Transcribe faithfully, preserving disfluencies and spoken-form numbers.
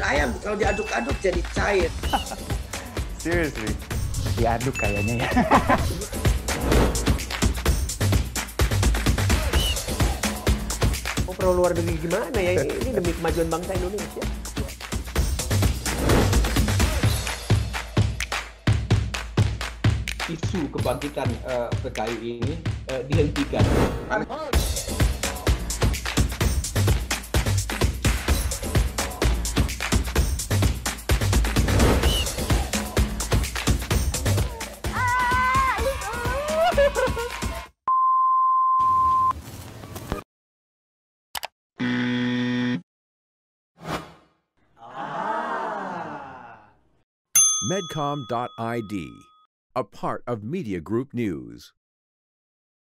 bubur ayam kalau diaduk-aduk jadi cair. Seriously, diaduk kayaknya ya. Oh, pro luar negeri gimana ya? Ini demi kemajuan bangsa Indonesia. Isu kebangkitan uh, P K I ini uh, dihentikan. Medcom dot I D, a part of Media Group News.